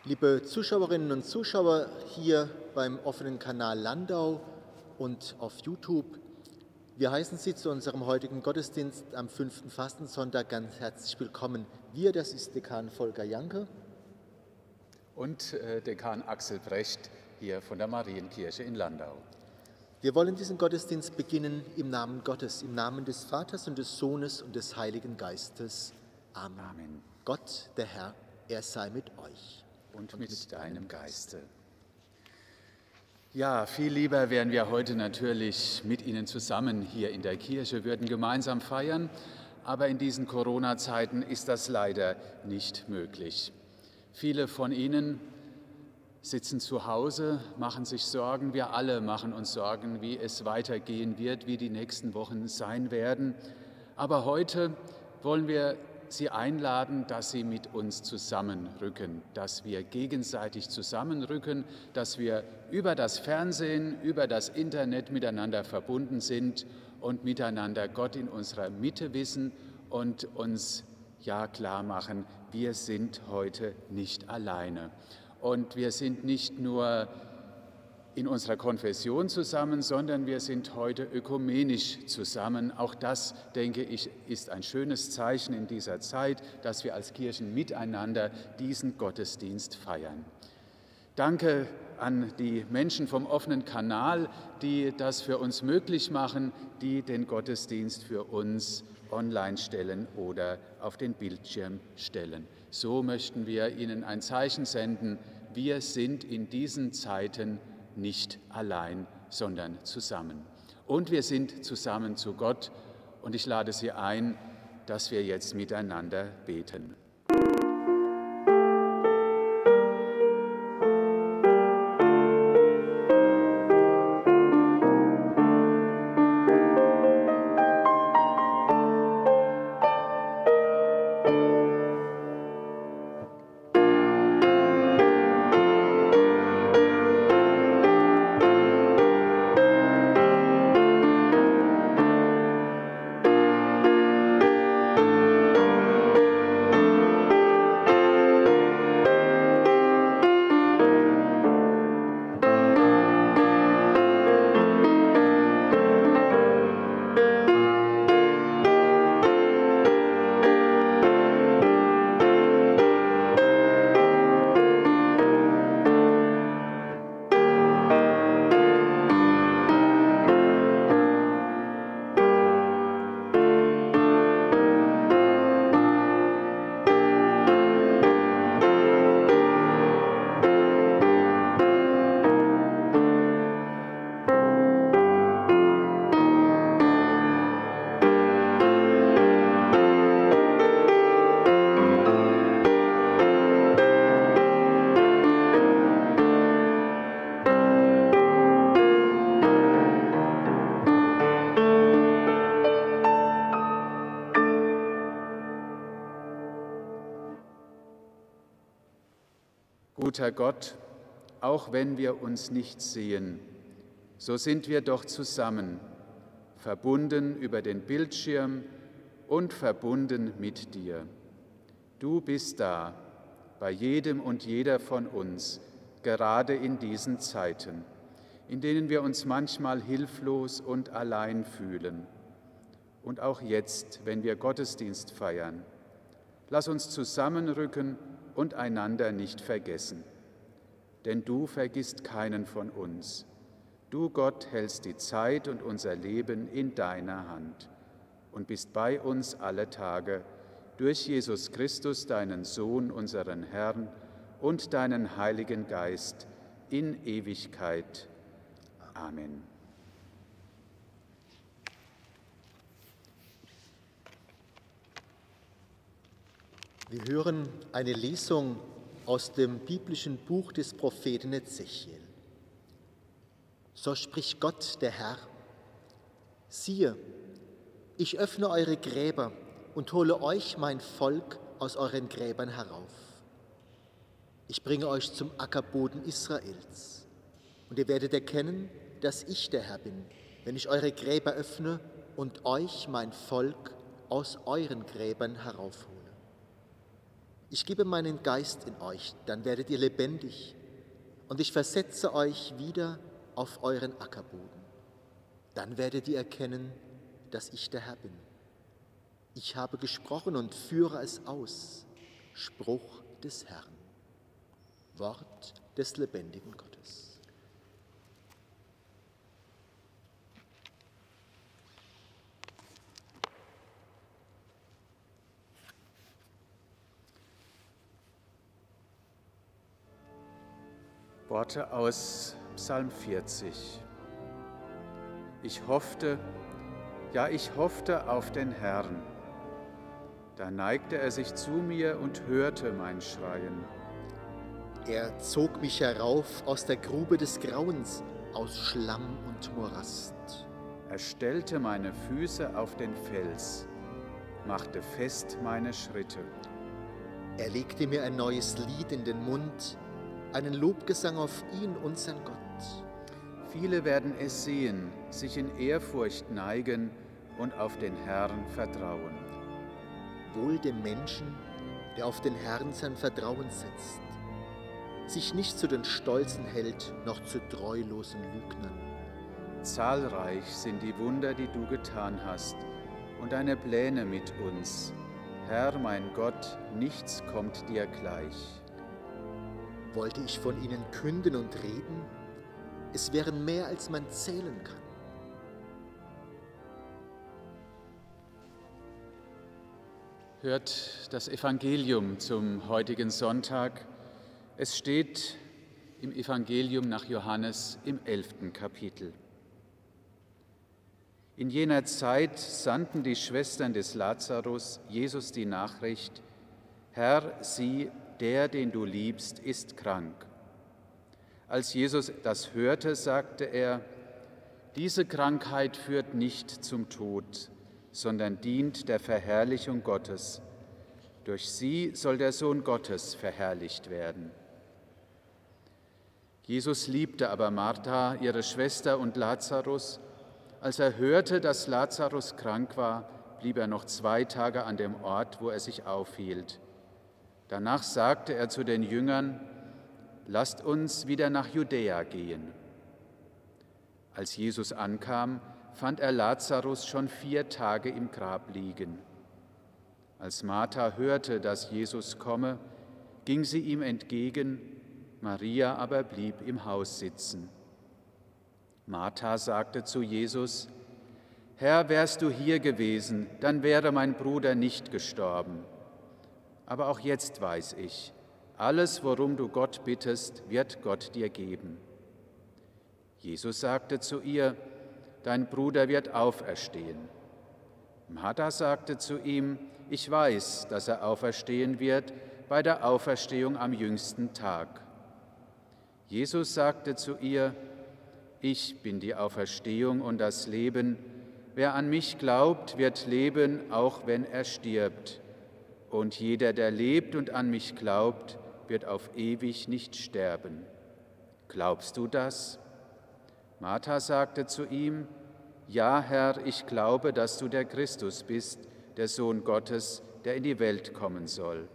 Liebe Zuschauerinnen und Zuschauer hier beim offenen Kanal Landau und auf YouTube, wir heißen Sie zu unserem heutigen Gottesdienst am 5. Fastensonntag ganz herzlich willkommen. Wir, das ist Dekan Volker Janke und Dekan Axel Brecht hier von der Marienkirche in Landau. Wir wollen diesen Gottesdienst beginnen im Namen Gottes, im Namen des Vaters und des Sohnes und des Heiligen Geistes. Amen. Amen. Gott, der Herr, er sei mit euch. Und mit deinem Geiste. Ja, viel lieber wären wir heute natürlich mit Ihnen zusammen hier in der Kirche, würden gemeinsam feiern, aber in diesen Corona-Zeiten ist das leider nicht möglich. Viele von Ihnen sitzen zu Hause, machen sich Sorgen, wir alle machen uns Sorgen, wie es weitergehen wird, wie die nächsten Wochen sein werden. Aber heute wollen wir Sie einladen, dass Sie mit uns zusammenrücken, dass wir gegenseitig zusammenrücken, dass wir über das Fernsehen, über das Internet miteinander verbunden sind und miteinander Gott in unserer Mitte wissen und uns klar machen, wir sind heute nicht alleine. Und wir sind nicht nur in unserer Konfession zusammen, sondern wir sind heute ökumenisch zusammen. Auch das, denke ich, ist ein schönes Zeichen in dieser Zeit, dass wir als Kirchen miteinander diesen Gottesdienst feiern. Danke an die Menschen vom offenen Kanal, die das für uns möglich machen, die den Gottesdienst für uns online stellen oder auf den Bildschirm stellen. So möchten wir Ihnen ein Zeichen senden. Wir sind in diesen Zeiten nicht allein, sondern zusammen. Und wir sind zusammen zu Gott. Und ich lade Sie ein, dass wir jetzt miteinander beten. Guter Gott, auch wenn wir uns nicht sehen, so sind wir doch zusammen, verbunden über den Bildschirm und verbunden mit dir. Du bist da, bei jedem und jeder von uns, gerade in diesen Zeiten, in denen wir uns manchmal hilflos und allein fühlen. Und auch jetzt, wenn wir Gottesdienst feiern, lass uns zusammenrücken und einander nicht vergessen. Denn du vergisst keinen von uns. Du, Gott, hältst die Zeit und unser Leben in deiner Hand und bist bei uns alle Tage durch Jesus Christus, deinen Sohn, unseren Herrn, und deinen Heiligen Geist in Ewigkeit. Amen. Wir hören eine Lesung aus dem biblischen Buch des Propheten Ezechiel. So spricht Gott, der Herr: Siehe, ich öffne eure Gräber und hole euch, mein Volk, aus euren Gräbern herauf. Ich bringe euch zum Ackerboden Israels. Und ihr werdet erkennen, dass ich der Herr bin, wenn ich eure Gräber öffne und euch, mein Volk, aus euren Gräbern heraufhole. Ich gebe meinen Geist in euch, dann werdet ihr lebendig, und ich versetze euch wieder auf euren Ackerboden. Dann werdet ihr erkennen, dass ich der Herr bin. Ich habe gesprochen und führe es aus. Spruch des Herrn. Wort des lebendigen Gottes. Worte aus Psalm 40. Ich hoffte auf den Herrn. Da neigte er sich zu mir und hörte mein Schreien. Er zog mich herauf aus der Grube des Grauens, aus Schlamm und Morast. Er stellte meine Füße auf den Fels, machte fest meine Schritte. Er legte mir ein neues Lied in den Mund, einen Lobgesang auf ihn, unseren Gott. Viele werden es sehen, sich in Ehrfurcht neigen und auf den Herrn vertrauen. Wohl dem Menschen, der auf den Herrn sein Vertrauen setzt, sich nicht zu den Stolzen hält, noch zu treulosen Lügnern. Zahlreich sind die Wunder, die du getan hast, und deine Pläne mit uns. Herr, mein Gott, nichts kommt dir gleich. Wollte ich von ihnen künden und reden, es wären mehr, als man zählen kann. Hört das Evangelium zum heutigen Sonntag. Es steht im Evangelium nach Johannes im 11. Kapitel. In jener Zeit sandten die Schwestern des Lazarus Jesus die Nachricht: Herr, sieh, der, den du liebst, ist krank. Als Jesus das hörte, sagte er: Diese Krankheit führt nicht zum Tod, sondern dient der Verherrlichung Gottes. Durch sie soll der Sohn Gottes verherrlicht werden. Jesus liebte aber Martha, ihre Schwester, und Lazarus. Als er hörte, dass Lazarus krank war, blieb er noch 2 Tage an dem Ort, wo er sich aufhielt. Danach sagte er zu den Jüngern: Lasst uns wieder nach Judäa gehen. Als Jesus ankam, fand er Lazarus schon 4 Tage im Grab liegen. Als Martha hörte, dass Jesus komme, ging sie ihm entgegen, Maria aber blieb im Haus sitzen. Martha sagte zu Jesus: Herr, wärst du hier gewesen, dann wäre mein Bruder nicht gestorben. Aber auch jetzt weiß ich, alles, worum du Gott bittest, wird Gott dir geben. Jesus sagte zu ihr: Dein Bruder wird auferstehen. Martha sagte zu ihm: Ich weiß, dass er auferstehen wird bei der Auferstehung am jüngsten Tag. Jesus sagte zu ihr: Ich bin die Auferstehung und das Leben. Wer an mich glaubt, wird leben, auch wenn er stirbt. Und jeder, der lebt und an mich glaubt, wird auf ewig nicht sterben. Glaubst du das? Martha sagte zu ihm: Ja, Herr, ich glaube, dass du der Christus bist, der Sohn Gottes, der in die Welt kommen soll.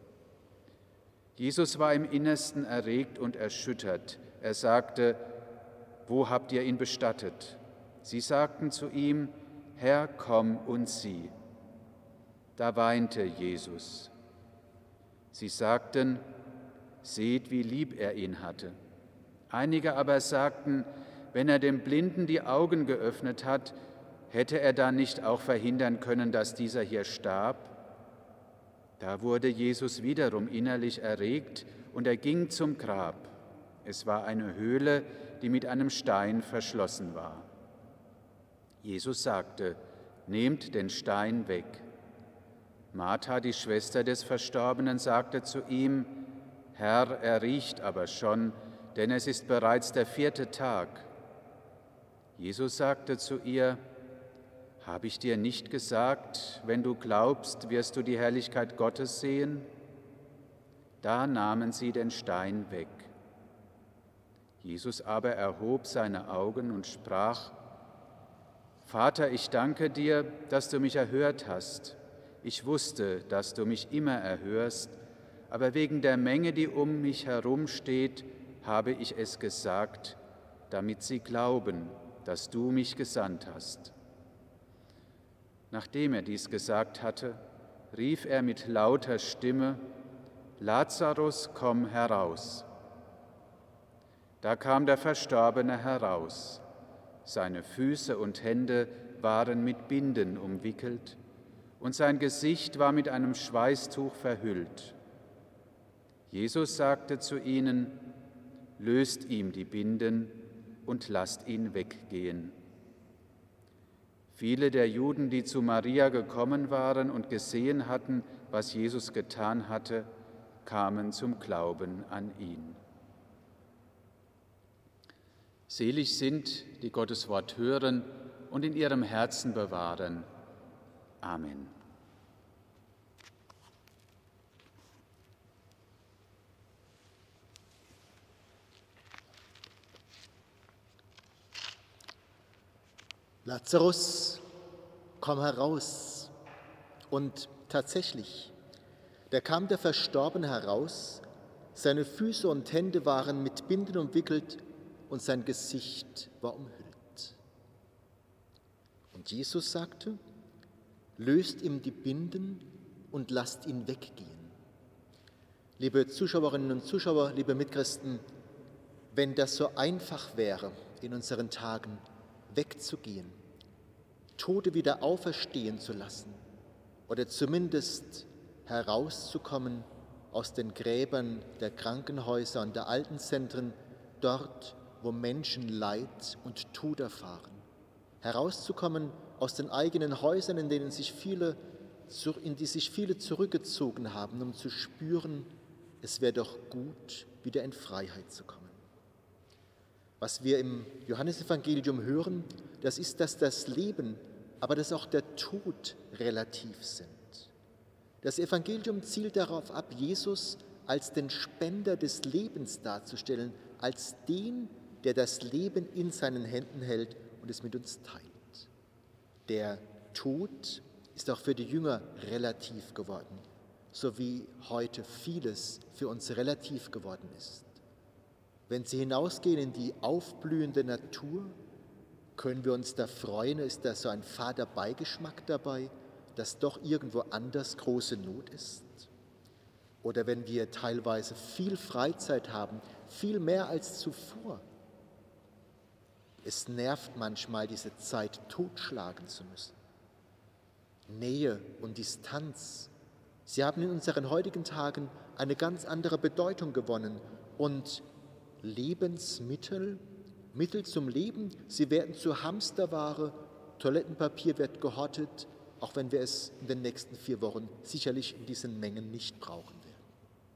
Jesus war im Innersten erregt und erschüttert. Er sagte: Wo habt ihr ihn bestattet? Sie sagten zu ihm: Herr, komm und sieh. Da weinte Jesus. Sie sagten: Seht, wie lieb er ihn hatte. Einige aber sagten: Wenn er dem Blinden die Augen geöffnet hat, hätte er dann nicht auch verhindern können, dass dieser hier starb? Da wurde Jesus wiederum innerlich erregt und er ging zum Grab. Es war eine Höhle, die mit einem Stein verschlossen war. Jesus sagte: Nehmt den Stein weg. Martha, die Schwester des Verstorbenen, sagte zu ihm: Herr, er riecht aber schon, denn es ist bereits der 4. Tag. Jesus sagte zu ihr: Habe ich dir nicht gesagt, wenn du glaubst, wirst du die Herrlichkeit Gottes sehen? Da nahmen sie den Stein weg. Jesus aber erhob seine Augen und sprach: Vater, ich danke dir, dass du mich erhört hast. Ich wusste, dass du mich immer erhörst, aber wegen der Menge, die um mich herum steht, habe ich es gesagt, damit sie glauben, dass du mich gesandt hast. Nachdem er dies gesagt hatte, rief er mit lauter Stimme: Lazarus, komm heraus. Da kam der Verstorbene heraus. Seine Füße und Hände waren mit Binden umwickelt und sein Gesicht war mit einem Schweißtuch verhüllt. Jesus sagte zu ihnen: Löst ihm die Binden und lasst ihn weggehen. Viele der Juden, die zu Maria gekommen waren und gesehen hatten, was Jesus getan hatte, kamen zum Glauben an ihn. Selig sind, die Gottes Wort hören und in ihrem Herzen bewahren. Amen. Lazarus, komm heraus. Und tatsächlich, da kam der Verstorbene heraus, seine Füße und Hände waren mit Binden umwickelt und sein Gesicht war umhüllt. Und Jesus sagte: Löst ihm die Binden und lasst ihn weggehen. Liebe Zuschauerinnen und Zuschauer, liebe Mitchristen, wenn das so einfach wäre in unseren Tagen, wegzugehen, Tote wieder auferstehen zu lassen oder zumindest herauszukommen aus den Gräbern der Krankenhäuser und der Altenzentren, dort, wo Menschen Leid und Tod erfahren, herauszukommen aus den eigenen Häusern, in die sich viele zurückgezogen haben, um zu spüren, es wäre doch gut, wieder in Freiheit zu kommen. Was wir im Johannesevangelium hören, das ist, dass das Leben, aber dass auch der Tod relativ sind. Das Evangelium zielt darauf ab, Jesus als den Spender des Lebens darzustellen, als den, der das Leben in seinen Händen hält und es mit uns teilt. Der Tod ist auch für die Jünger relativ geworden, so wie heute vieles für uns relativ geworden ist. Wenn sie hinausgehen in die aufblühende Natur, können wir uns da freuen, ist da so ein fader Beigeschmack dabei, dass doch irgendwo anders große Not ist? Oder wenn wir teilweise viel Freizeit haben, viel mehr als zuvor, es nervt manchmal, diese Zeit totschlagen zu müssen. Nähe und Distanz, sie haben in unseren heutigen Tagen eine ganz andere Bedeutung gewonnen und Lebensmittel, Mittel zum Leben, sie werden zur Hamsterware, Toilettenpapier wird gehortet, auch wenn wir es in den nächsten 4 Wochen sicherlich in diesen Mengen nicht brauchen werden.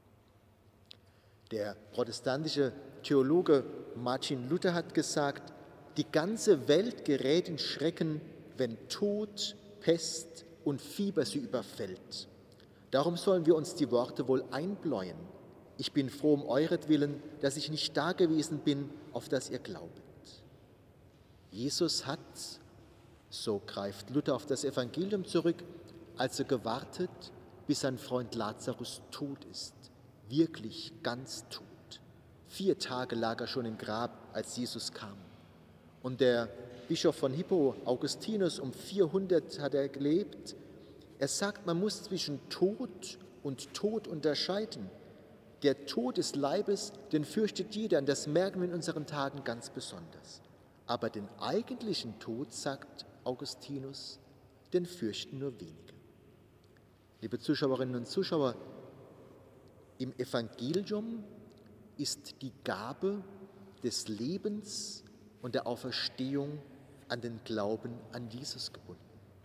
Der protestantische Theologe Martin Luther hat gesagt, die ganze Welt gerät in Schrecken, wenn Tod, Pest und Fieber sie überfällt. Darum sollen wir uns die Worte wohl einbläuen. Ich bin froh um euretwillen, dass ich nicht da gewesen bin, auf das ihr glaubet. Jesus hat, so greift Luther auf das Evangelium zurück, also gewartet, bis sein Freund Lazarus tot ist, wirklich ganz tot. 4 Tage lag er schon im Grab, als Jesus kam. Und der Bischof von Hippo, Augustinus, um 400 hat er gelebt. Er sagt, man muss zwischen Tod und Tod unterscheiden. Der Tod des Leibes, den fürchtet jeder, und das merken wir in unseren Tagen ganz besonders. Aber den eigentlichen Tod, sagt Augustinus, den fürchten nur wenige. Liebe Zuschauerinnen und Zuschauer, im Evangelium ist die Gabe des Lebens und der Auferstehung an den Glauben an Jesus gebunden.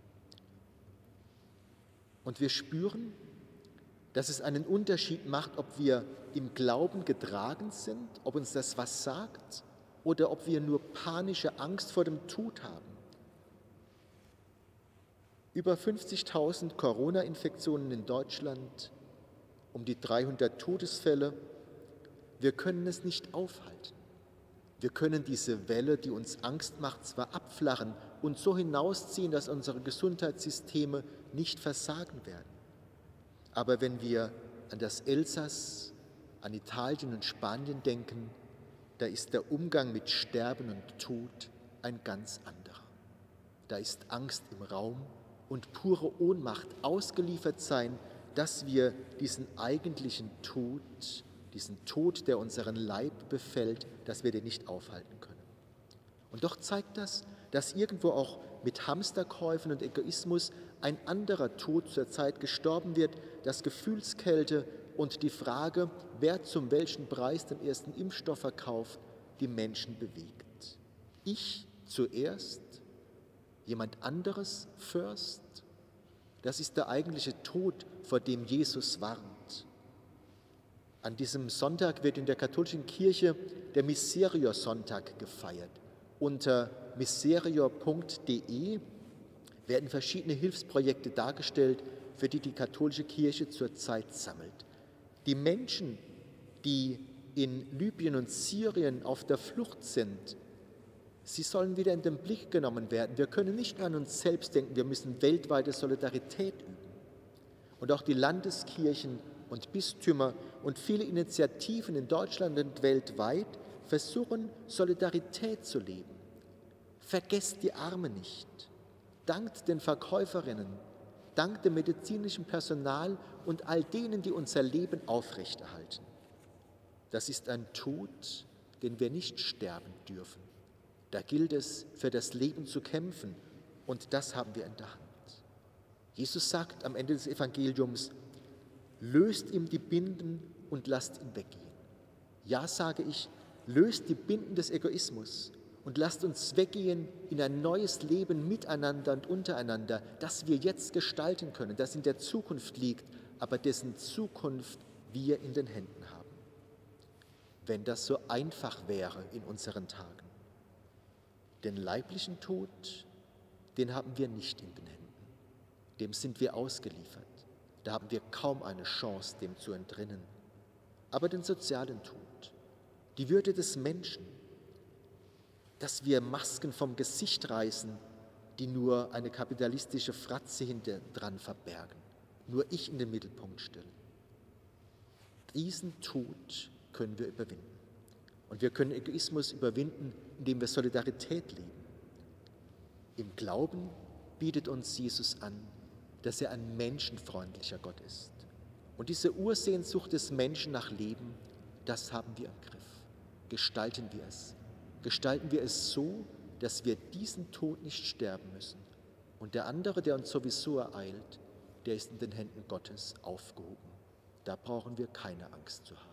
Und wir spüren, dass es einen Unterschied macht, ob wir im Glauben getragen sind, ob uns das was sagt oder ob wir nur panische Angst vor dem Tod haben. Über 50.000 Corona-Infektionen in Deutschland, um die 300 Todesfälle. Wir können es nicht aufhalten. Wir können diese Welle, die uns Angst macht, zwar abflachen und so hinausziehen, dass unsere Gesundheitssysteme nicht versagen werden. Aber wenn wir an das Elsass, an Italien und Spanien denken, da ist der Umgang mit Sterben und Tod ein ganz anderer. Da ist Angst im Raum und pure Ohnmacht, ausgeliefert sein, dass wir diesen eigentlichen Tod, diesen Tod, der unseren Leib befällt, dass wir den nicht aufhalten können. Und doch zeigt das, dass irgendwo auch mit Hamsterkäufen und Egoismus ein anderer Tod zur Zeit gestorben wird, dass Gefühlskälte und die Frage, wer zum welchen Preis den ersten Impfstoff verkauft, die Menschen bewegt. Ich zuerst, jemand anderes first? Das ist der eigentliche Tod, vor dem Jesus warnt. An diesem Sonntag wird in der katholischen Kirche der Miserior-Sonntag gefeiert. Unter miserior.de werden verschiedene Hilfsprojekte dargestellt, für die die katholische Kirche zurzeit sammelt. Die Menschen, die in Libyen und Syrien auf der Flucht sind, sie sollen wieder in den Blick genommen werden. Wir können nicht nur an uns selbst denken, wir müssen weltweite Solidarität üben. Und auch die Landeskirchen und Bistümer und viele Initiativen in Deutschland und weltweit versuchen, Solidarität zu leben. Vergesst die Armen nicht. Dankt den Verkäuferinnen, dankt dem medizinischen Personal und all denen, die unser Leben aufrechterhalten. Das ist ein Tod, den wir nicht sterben dürfen. Da gilt es, für das Leben zu kämpfen, und das haben wir in der Hand. Jesus sagt am Ende des Evangeliums, löst ihm die Binden und lasst ihn weggehen. Ja, sage ich, löst die Binden des Egoismus und lasst uns weggehen in ein neues Leben miteinander und untereinander, das wir jetzt gestalten können, das in der Zukunft liegt, aber dessen Zukunft wir in den Händen haben. Wenn das so einfach wäre in unseren Tagen. Den leiblichen Tod, den haben wir nicht in den Händen. Dem sind wir ausgeliefert. Da haben wir kaum eine Chance, dem zu entrinnen. Aber den sozialen Tod, die Würde des Menschen, dass wir Masken vom Gesicht reißen, die nur eine kapitalistische Fratze hinter dran verbergen, nur ich in den Mittelpunkt stellen. Diesen Tod können wir überwinden. Und wir können Egoismus überwinden, indem wir Solidarität leben. Im Glauben bietet uns Jesus an, dass er ein menschenfreundlicher Gott ist. Und diese Ursehnsucht des Menschen nach Leben, das haben wir im Griff. Gestalten wir es. Gestalten wir es so, dass wir diesen Tod nicht sterben müssen. Und der andere, der uns sowieso ereilt, der ist in den Händen Gottes aufgehoben. Da brauchen wir keine Angst zu haben.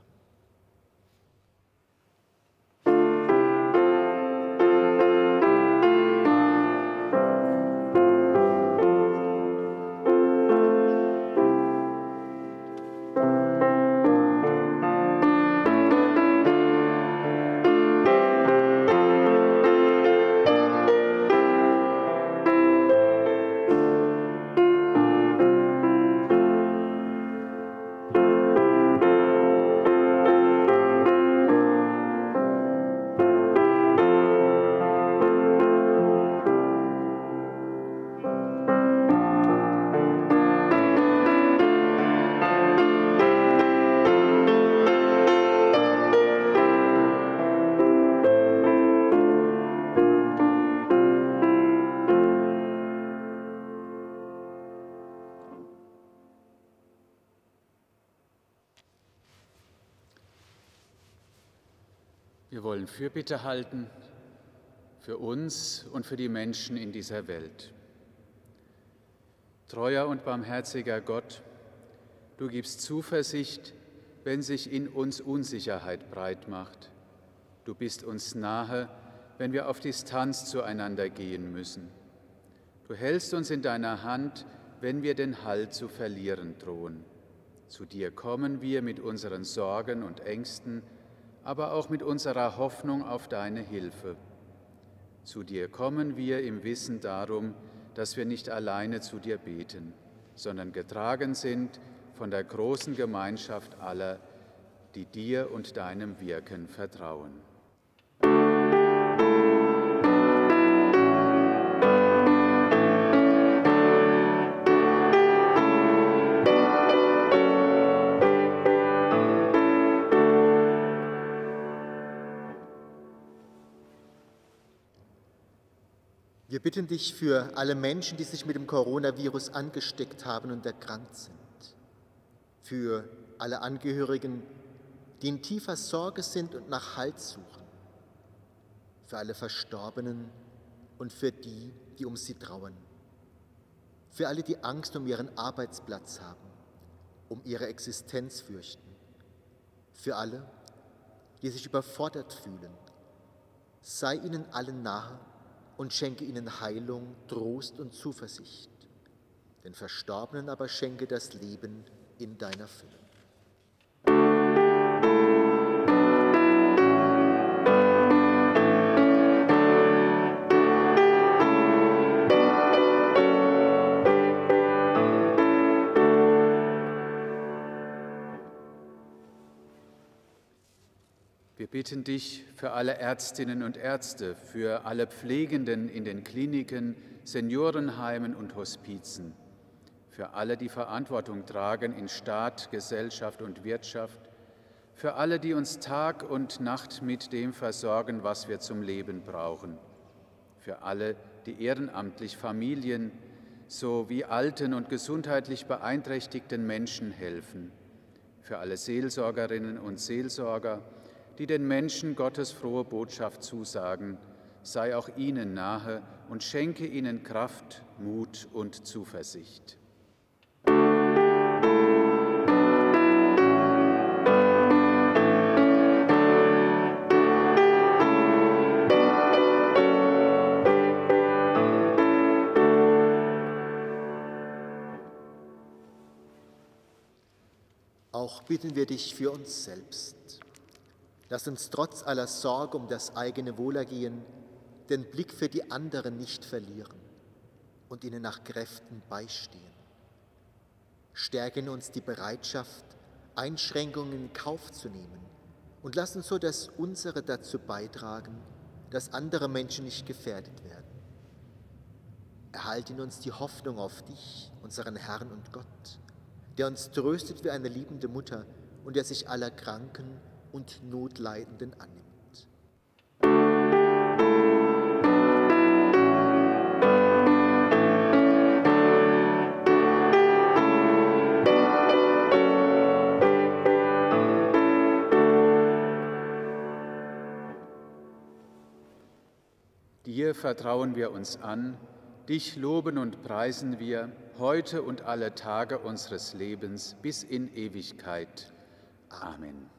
Wir wollen Fürbitte halten für uns und für die Menschen in dieser Welt. Treuer und barmherziger Gott, du gibst Zuversicht, wenn sich in uns Unsicherheit breit macht. Du bist uns nahe, wenn wir auf Distanz zueinander gehen müssen. Du hältst uns in deiner Hand, wenn wir den Halt zu verlieren drohen. Zu dir kommen wir mit unseren Sorgen und Ängsten, aber auch mit unserer Hoffnung auf deine Hilfe. Zu dir kommen wir im Wissen darum, dass wir nicht alleine zu dir beten, sondern getragen sind von der großen Gemeinschaft aller, die dir und deinem Wirken vertrauen. Wir bitten dich für alle Menschen, die sich mit dem Coronavirus angesteckt haben und erkrankt sind. Für alle Angehörigen, die in tiefer Sorge sind und nach Halt suchen. Für alle Verstorbenen und für die, die um sie trauern. Für alle, die Angst um ihren Arbeitsplatz haben, um ihre Existenz fürchten. Für alle, die sich überfordert fühlen. Sei ihnen allen nahe und schenke ihnen Heilung, Trost und Zuversicht. Den Verstorbenen aber schenke das Leben in deiner Fülle. Wir bitten dich für alle Ärztinnen und Ärzte, für alle Pflegenden in den Kliniken, Seniorenheimen und Hospizen, für alle, die Verantwortung tragen in Staat, Gesellschaft und Wirtschaft, für alle, die uns Tag und Nacht mit dem versorgen, was wir zum Leben brauchen, für alle, die ehrenamtlich Familien sowie alten und gesundheitlich beeinträchtigten Menschen helfen, für alle Seelsorgerinnen und Seelsorger, die den Menschen Gottes frohe Botschaft zusagen, sei auch ihnen nahe und schenke ihnen Kraft, Mut und Zuversicht. Auch bitten wir dich für uns selbst. Lass uns trotz aller Sorge um das eigene Wohlergehen den Blick für die anderen nicht verlieren und ihnen nach Kräften beistehen. Stärke in uns die Bereitschaft, Einschränkungen in Kauf zu nehmen und lass uns so das Unsere dazu beitragen, dass andere Menschen nicht gefährdet werden. Erhalte in uns die Hoffnung auf dich, unseren Herrn und Gott, der uns tröstet wie eine liebende Mutter und der sich aller Kranken und Notleidenden annimmt. Dir vertrauen wir uns an, dich loben und preisen wir heute und alle Tage unseres Lebens bis in Ewigkeit. Amen.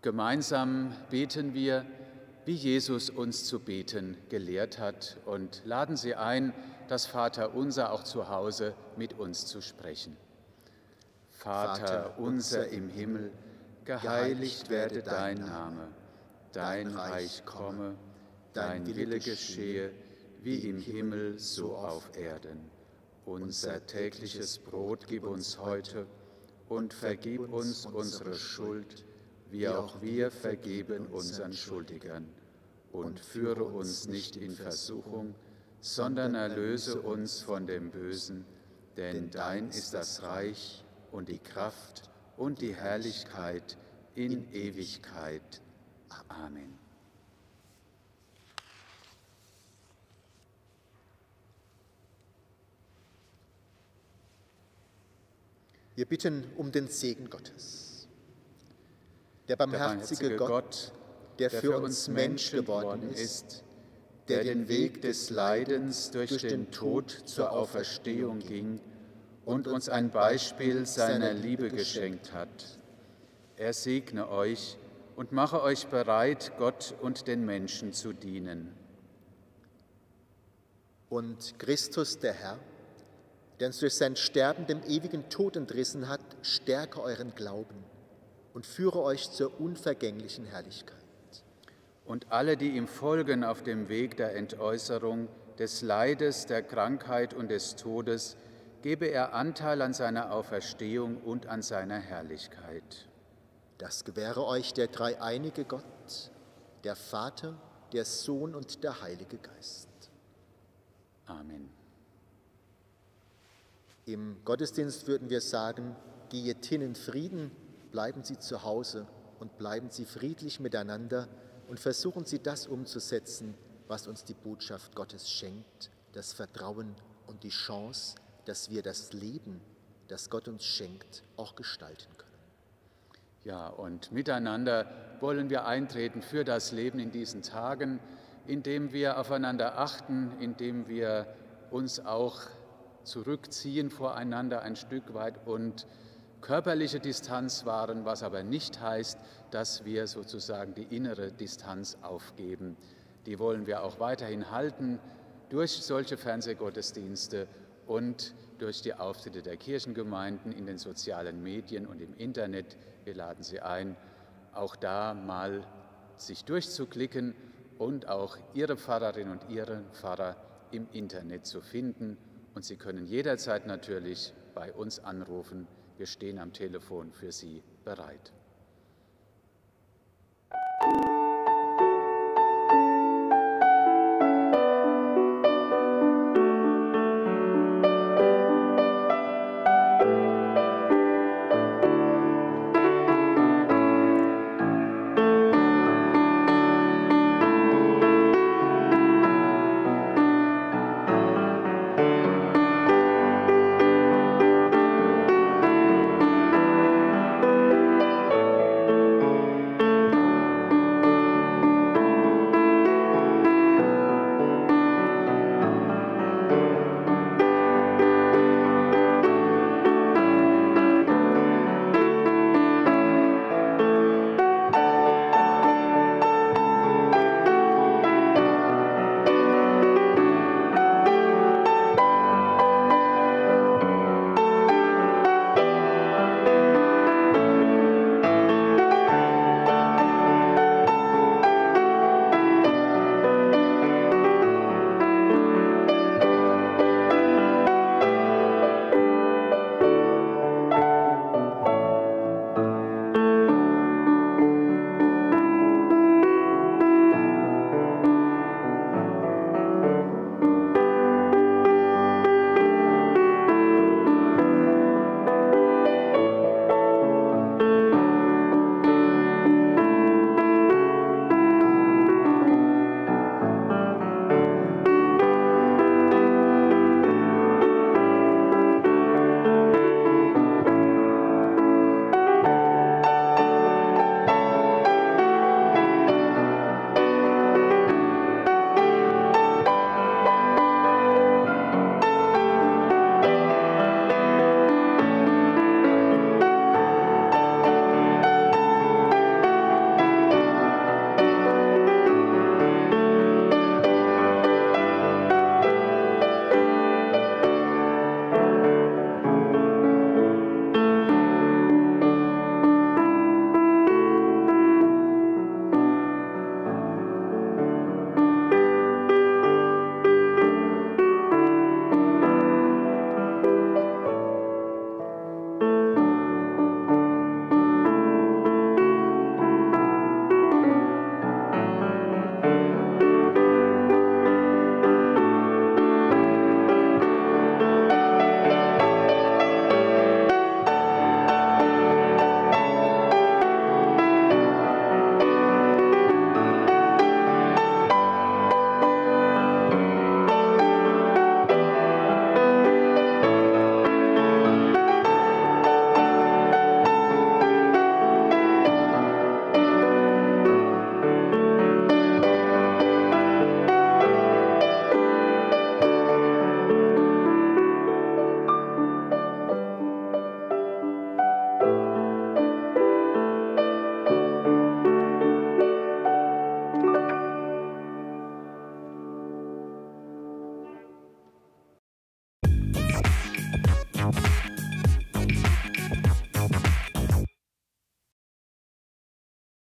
gemeinsam beten wir, wie Jesus uns zu beten gelehrt hat, und laden Sie ein, das Vaterunser auch zu Hause mit uns zu sprechen. Vater unser im Himmel, geheiligt werde dein Name, dein Reich komme, dein Wille geschehe, wie im Himmel so auf Erden. Unser tägliches Brot gib uns heute und vergib uns unsere Schuld, wie auch wir vergeben unseren Schuldigern. Und führe uns nicht in Versuchung, sondern erlöse uns von dem Bösen, denn dein ist das Reich und die Kraft und die Herrlichkeit in Ewigkeit. Amen. Wir bitten um den Segen Gottes. Der barmherzige Gott, der für uns Mensch geworden ist, der den Weg des Leidens durch den Tod zur Auferstehung ging und uns ein Beispiel seiner Liebe geschenkt hat. Er segne euch und mache euch bereit, Gott und den Menschen zu dienen. Und Christus, der Herr, der uns durch sein Sterben dem ewigen Tod entrissen hat, stärke euren Glauben und führe euch zur unvergänglichen Herrlichkeit. Und alle, die ihm folgen auf dem Weg der Entäußerung, des Leides, der Krankheit und des Todes, gebe er Anteil an seiner Auferstehung und an seiner Herrlichkeit. Das gewähre euch der dreieinige Gott, der Vater, der Sohn und der Heilige Geist. Amen. Im Gottesdienst würden wir sagen, geht hin in Frieden, bleiben Sie zu Hause und bleiben Sie friedlich miteinander und versuchen Sie das umzusetzen, was uns die Botschaft Gottes schenkt, das Vertrauen und die Chance, dass wir das Leben, das Gott uns schenkt, auch gestalten können. Ja, und miteinander wollen wir eintreten für das Leben in diesen Tagen, indem wir aufeinander achten, indem wir uns auch zurückziehen voreinander ein Stück weit und körperliche Distanz wahren, was aber nicht heißt, dass wir sozusagen die innere Distanz aufgeben. Die wollen wir auch weiterhin halten durch solche Fernsehgottesdienste und durch die Auftritte der Kirchengemeinden in den sozialen Medien und im Internet. Wir laden Sie ein, auch da mal sich durchzuklicken und auch Ihre Pfarrerin und Ihren Pfarrer im Internet zu finden. Und Sie können jederzeit natürlich bei uns anrufen. Wir stehen am Telefon für Sie bereit.